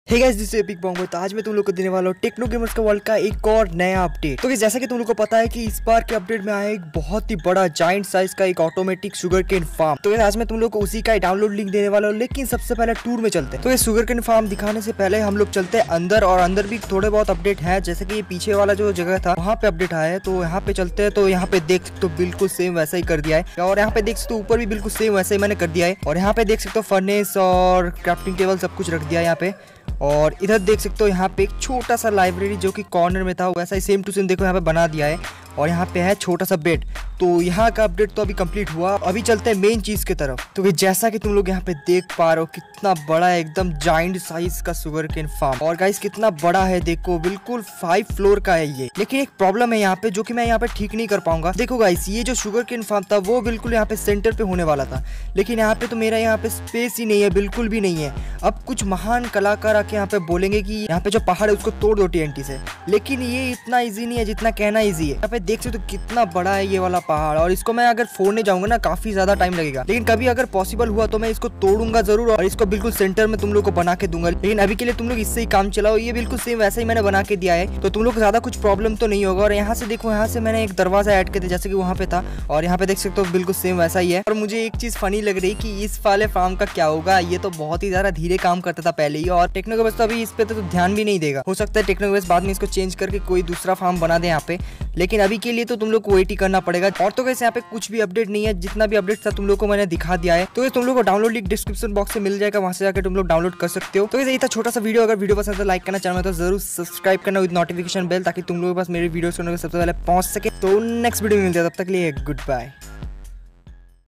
Hey guys, this is epic bomb. तो आज मैं तुम लोग को देने वाला हूँ टेक्नो गेमर्स का वर्ल्ड का एक और नया अपडेट। तो जैसा कि तुम लोग को पता है कि इस बार के अपडेट में आया एक बहुत ही बड़ा जाइंट साइज का एक ऑटोमेटिक शुगर केन फार्म। तो आज मैं तुम लोग को उसी का डाउनलोड लिंक देने वाला हूँ, लेकिन सबसे पहले टूर में चलते हैं। तो ये शुगर केन फार्म दिखाने से पहले हम लोग चलते हैं अंदर, और अंदर भी थोड़े बहुत अपडेट है। जैसे कि ये पीछे वाला जो जगह था वहाँ पे अपडेट आया है, तो यहाँ पे चलते हैं। तो यहाँ पे देख सकते हो बिल्कुल सेम वैसा ही कर दिया है, और यहाँ पे देख सकते हो ऊपर भी बिल्कुल सेम वैसा ही मैंने कर दिया है। और यहाँ पे देख सकते हो फर्नेस और क्राफ्टिंग टेबल सब कुछ रख दिया है यहाँ पे। और इधर देख सकते हो यहाँ पे एक छोटा सा लाइब्रेरी जो कि कॉर्नर में था वैसा ही सेम टू सेम देखो यहाँ पे बना दिया है। और यहाँ पे है छोटा सा बेड। तो यहाँ का अपडेट तो अभी कंप्लीट हुआ, अभी चलते हैं मेन चीज की तरफ। तो जैसा कि तुम लोग यहाँ पे देख पा रहे हो कितना बड़ा है, एकदम जाइंट साइज का शुगर केन फार्म। और गाइस कितना बड़ा है देखो, बिल्कुल 5 फ्लोर का है ये। लेकिन एक प्रॉब्लम है यहाँ पे जो कि मैं यहाँ पे ठीक नहीं कर पाऊंगा। देखो गाइस, ये जो शुगर केन फार्म था वो बिल्कुल यहाँ पे सेंटर पे होने वाला था, लेकिन यहाँ पे तो मेरा यहाँ पे स्पेस ही नहीं है, बिल्कुल भी नहीं है। अब कुछ महान कलाकार आके यहाँ पे बोलेंगे कि यहाँ पे जो पहाड़ है उसको तोड़ दो TNT से, लेकिन ये इतना ईजी नहीं है जितना कहना ईजी है। यहाँ पे देख सकते हो कितना बड़ा है ये वाला पहाड़, और इसको मैं अगर फोड़ने जाऊंगा ना काफी ज्यादा टाइम लगेगा। लेकिन कभी अगर पॉसिबल हुआ तो मैं इसको तोड़ूंगा जरूर, और इसको बिल्कुल सेंटर में तुम लोग को बना के दूंगा। लेकिन अभी के लिए तुम लोग इससे ही काम चलाओ, ये बिल्कुल सेम वैसा ही मैंने बना के दिया है, तो तुम लोग को ज्यादा कुछ प्रॉब्लम तो नहीं होगा। और यहाँ से देखो, यहाँ से मैंने एक दरवाजा ऐड कर दिया जैसे कि वहाँ पे था, और यहाँ पे देख सकते हो बिल्कुल सेम वैसा ही है। और मुझे एक चीज फनी लग रही कि इस वाले फार्म का क्या होगा, ये तो बहुत ही ज्यादा धीरे काम करता था पहले ही, और टेक्नो गेमर्स तो अभी इस पे तो ध्यान भी नहीं देगा। हो सकता है टेक्नो गेमर्स बाद में इसको चेंज करके कोई दूसरा फार्म बना दे यहाँ पे, लेकिन अभी के लिए तो तुम लोग को वेट ही करना पड़ेगा। और तो कैसे यहाँ पे कुछ भी अपडेट नहीं है, जितना भी अपडेट था तुम लोग को मैंने दिखा दिया है। तो ये तुम लोग को डाउनलोड लिंक डिस्क्रिप्शन बॉक्स से मिल जाएगा, वहां से जाकर तुम लोग डाउनलोड कर सकते हो। तो ये था छोटा सा वीडियो। अगर वीडियो पसंद है तो लाइक करना, चैनल में तो जरूर सब्सक्राइब करना विद नोटिफिकेशन बेल, ताकि तुम लोग के पास मेरे वीडियोस सबसे पहले पहुंच सके। तो नेक्स्ट वीडियो में मिलते हैं, तब तक के लिए गुड बाय।